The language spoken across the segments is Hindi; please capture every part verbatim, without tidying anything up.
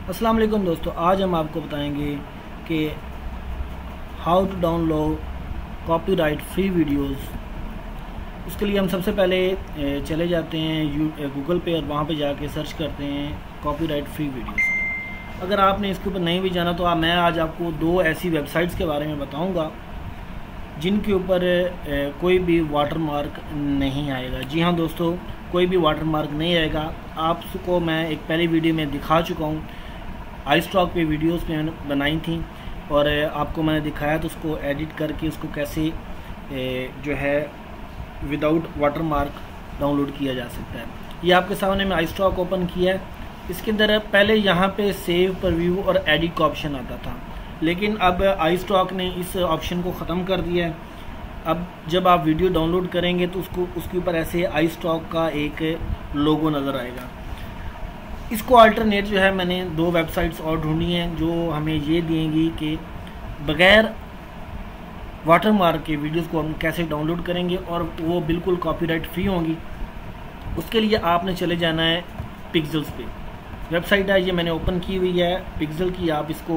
अस्सलाम वालेकुम दोस्तों, आज हम आपको बताएंगे कि how to download copyright free videos. उसके लिए हम सबसे पहले चले जाते हैं गूगल पे और वहाँ पे जाके सर्च करते हैं कॉपीराइट फ्री वीडियोस। अगर आपने इसके ऊपर नहीं भी जाना तो मैं आज आपको दो ऐसी वेबसाइट्स के बारे में बताऊँगा जिनके ऊपर कोई भी वाटरमार्क नहीं आएगा। जी हाँ दोस्तों, कोई भी वाटरमार्क नहीं आएगा। आपको मैं एक पहली वीडियो में दिखा चुका हूँ, iStock पे वीडियोस मैंने बनाई थी और आपको मैंने दिखाया तो उसको एडिट करके उसको कैसे जो है विदाउट वाटरमार्क डाउनलोड किया जा सकता है। ये आपके सामने मैं iStock ओपन किया है। इसके अंदर पहले यहाँ पे सेव, प्रीव्यू और एडिट का ऑप्शन आता था, लेकिन अब iStock ने इस ऑप्शन को ख़त्म कर दिया है। अब जब आप वीडियो डाउनलोड करेंगे तो उसको उसके ऊपर ऐसे iStock का एक लोगो नज़र आएगा। इसको अल्टरनेट जो है मैंने दो वेबसाइट्स और ढूंढी हैं जो हमें ये देंगी कि बग़ैर वाटरमार्क के वीडियोस को हम कैसे डाउनलोड करेंगे और वो बिल्कुल कॉपीराइट फ्री होंगी। उसके लिए आपने चले जाना है पिक्सेल्स पे। वेबसाइट है ये मैंने ओपन की हुई है पिक्सेल की। आप इसको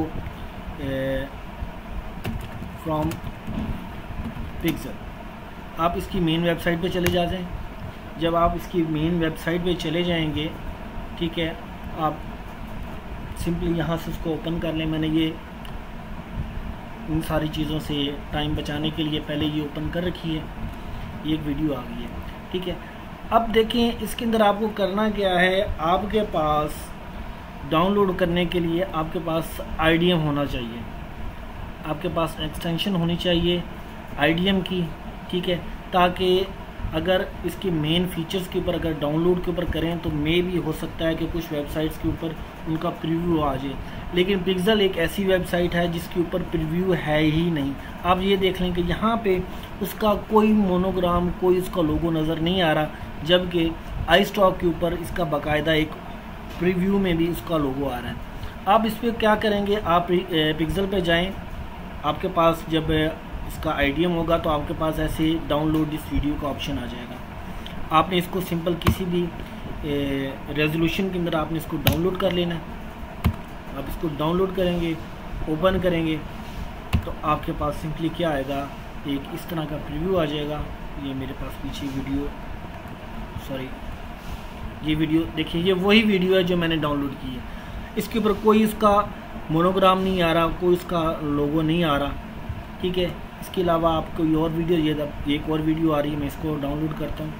फ्रॉम पिक्सेल आप इसकी मेन वेबसाइट पे चले जाते हैं। जब आप इसकी मेन वेबसाइट पे चले जाएंगे, ठीक है, आप सिंपली यहाँ से उसको ओपन कर लें। मैंने ये इन सारी चीज़ों से टाइम बचाने के लिए पहले ये ओपन कर रखी है। ये एक वीडियो आ गई है, ठीक है। अब देखें इसके अंदर आपको करना क्या है। आपके पास डाउनलोड करने के लिए आपके पास आई डी एम होना चाहिए, आपके पास एक्सटेंशन होनी चाहिए आई डी एम की, ठीक है, ताकि अगर इसके मेन फीचर्स के ऊपर अगर डाउनलोड के ऊपर करें तो मे भी हो सकता है कि कुछ वेबसाइट्स के ऊपर उनका प्रीव्यू आ जाए, लेकिन पिक्सेल एक ऐसी वेबसाइट है जिसके ऊपर प्रीव्यू है ही नहीं। आप ये देख लें कि यहाँ पे उसका कोई मोनोग्राम, कोई उसका लोगो नज़र नहीं आ रहा, जबकि iStock के ऊपर इसका बाकायदा एक प्रीव्यू में भी उसका लोगो आ रहा है। आप इस पर क्या करेंगे, आप पिक्सेल पे जाएँ। आपके पास जब इसका आई डी एम होगा तो आपके पास ऐसे डाउनलोड दिस वीडियो का ऑप्शन आ जाएगा। आपने इसको सिंपल किसी भी रेजोल्यूशन के अंदर आपने इसको डाउनलोड कर लेना है। आप इसको डाउनलोड करेंगे, ओपन करेंगे तो आपके पास सिंपली क्या आएगा, एक इस तरह का प्रीव्यू आ जाएगा। ये मेरे पास पीछे वीडियो, सॉरी ये वीडियो देखिए, ये वही वीडियो है जो मैंने डाउनलोड की है। इसके ऊपर कोई इसका मोनोग्राम नहीं आ रहा, कोई इसका लोगो नहीं आ रहा, ठीक है। इसके अलावा आप कोई और वीडियो, ये एक और वीडियो आ रही है, मैं इसको डाउनलोड करता हूँ।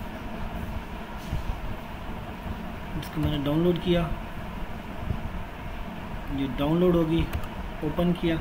इसको मैंने डाउनलोड किया, ये डाउनलोड होगी, ओपन किया।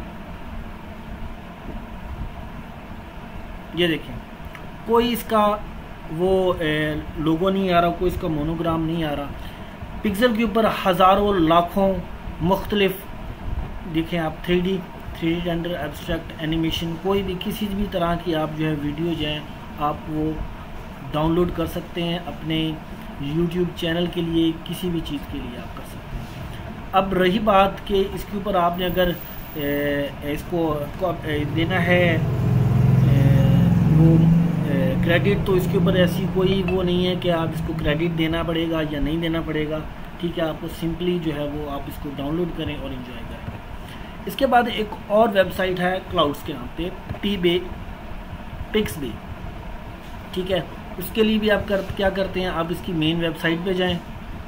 ये देखें कोई इसका वो ए, लोगो नहीं आ रहा, कोई इसका मोनोग्राम नहीं आ रहा। पिक्सेल के ऊपर हज़ारों लाखों मुख्तलिफ देखें आप three D three D render, abstract, animation, कोई भी किसी भी तरह की आप जो है वीडियो जो है आप वो डाउनलोड कर सकते हैं अपने यूट्यूब चैनल के लिए, किसी भी चीज़ के लिए आप कर सकते हैं। अब रही बात कि इसके ऊपर आपने अगर ए, इसको ए, देना है ए, वो क्रेडिट, तो इसके ऊपर ऐसी कोई वो नहीं है कि आप इसको क्रेडिट देना पड़ेगा या नहीं देना पड़ेगा, ठीक है। आपको सिंपली जो है वो आप इसको डाउनलोड करें और एंजॉय करें। इसके बाद एक और वेबसाइट है क्लाउड्स के नाम पे, पी बे पिक्स बे, ठीक है। उसके लिए भी आप कर क्या करते हैं, आप इसकी मेन वेबसाइट पे जाएं।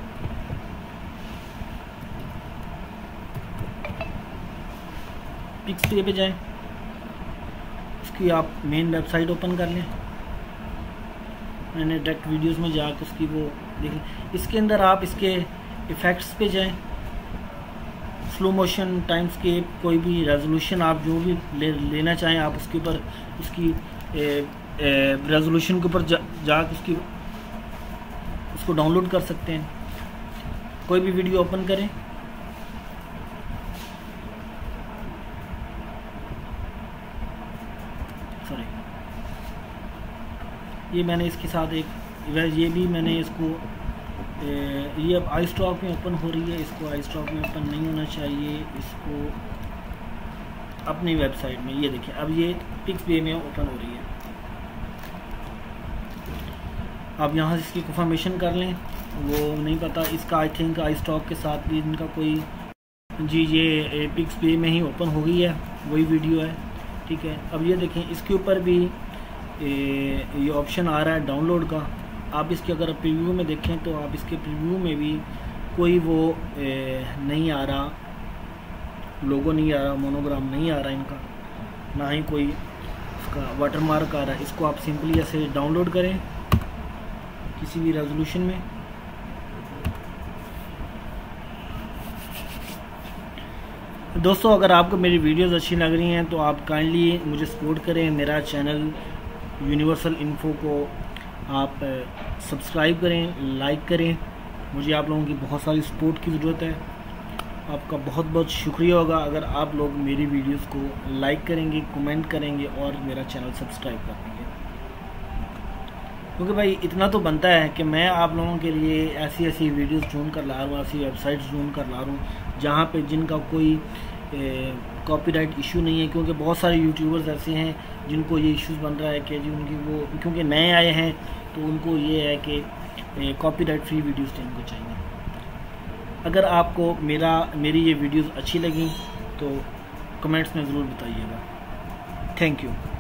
पिक्स बे पे जाएं, उसकी आप मेन वेबसाइट ओपन कर लें। मैंने डायरेक्ट वीडियोस में जाकर उसकी वो देखें। इसके अंदर आप इसके इफ़ेक्ट्स पे जाएं, स्लो मोशन, टाइम स्केप, कोई भी रेजोल्यूशन आप जो भी ले, लेना चाहें आप उसके ऊपर उसकी रेजोल्यूशन के ऊपर जा, जाकर उसकी उसको डाउनलोड कर सकते हैं। कोई भी वीडियो ओपन करें, सॉरी ये मैंने इसके साथ एक ये भी मैंने इसको ये अब iStock में ओपन हो रही है, इसको iStock में ओपन नहीं होना चाहिए, इसको अपनी वेबसाइट में। ये देखिए अब ये पिक्स बे में ओपन हो रही है। आप यहाँ से इसकी कंफर्मेशन कर लें। वो नहीं पता इसका, आई थिंक iStock के साथ भी इनका कोई जी ये पिक्स पे में ही ओपन हो गई है, वही वीडियो है, ठीक है। अब ये देखें इसके ऊपर भी ए, ये ऑप्शन आ रहा है डाउनलोड का। आप इसके अगर प्रीव्यू में देखें तो आप इसके प्रीव्यू में भी कोई वो ए, नहीं आ रहा, लोगो नहीं आ रहा, मोनोग्राम नहीं आ रहा इनका, ना ही कोई इसका वाटरमार्क आ रहा है। इसको आप सिंपली ऐसे डाउनलोड करें किसी भी रेजोल्यूशन में। दोस्तों अगर आपको मेरी वीडियोस अच्छी लग रही हैं तो आप काइंडली मुझे सपोर्ट करें, मेरा चैनल यूनिवर्सल इन्फो को आप सब्सक्राइब करें, लाइक करें। मुझे आप लोगों की बहुत सारी सपोर्ट की ज़रूरत है। आपका बहुत बहुत शुक्रिया होगा अगर आप लोग मेरी वीडियोस को लाइक करेंगे, कमेंट करेंगे और मेरा चैनल सब्सक्राइब कर देंगे, क्योंकि भाई इतना तो बनता है कि मैं आप लोगों के लिए ऐसी ऐसी वीडियोस ढूंढ कर ला रहा हूँ, ऐसी वेबसाइट्स ढूंढ कर ला रहा हूँ जहाँ पे जिनका कोई कॉपीराइट इशू नहीं है। क्योंकि बहुत सारे यूट्यूबर्स ऐसे हैं जिनको ये इश्यूज बन रहा है कि जी उनकी वो क्योंकि नए आए हैं तो उनको ये है कि कॉपीराइट फ्री वीडियोस इनको चाहिए। अगर आपको मेरा मेरी ये वीडियोस अच्छी लगी तो कमेंट्स में ज़रूर बताइएगा। Thank you.